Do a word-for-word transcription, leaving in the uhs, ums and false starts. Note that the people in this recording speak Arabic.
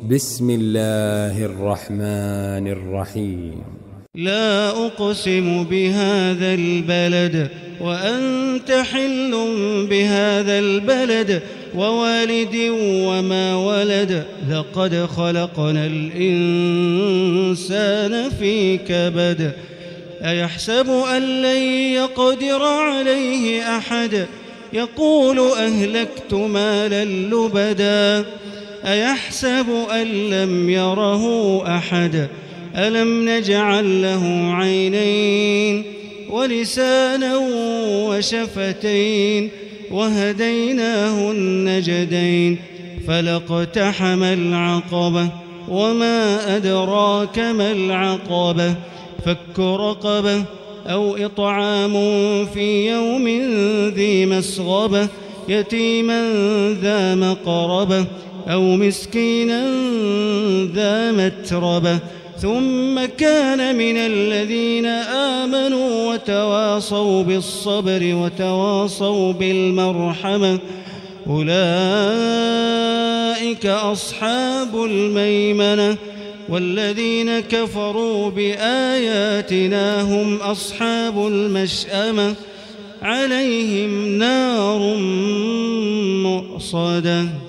بسم الله الرحمن الرحيم. لا أقسم بهذا البلد وأنت حل بهذا البلد ووالد وما ولد لقد خلقنا الإنسان في كبد أيحسب أن لن يقدر عليه أحد يقول أهلكت مالا لبدا أيحسب أن لم يره أحد ألم نجعل له عينين ولسانا وشفتين وهديناه النجدين فلاقتحم العقبة وما أدراك ما العقبة فك رقبة أو إطعام في يوم ذي مسغبة يتيما ذا مقربة أو مسكينا ذا متربة ثم كان من الذين آمنوا وتواصوا بالصبر وتواصوا بالمرحمة أولئك أصحاب الميمنة والذين كفروا بآياتنا هم أصحاب المشأمة عليهم نار مؤصدة.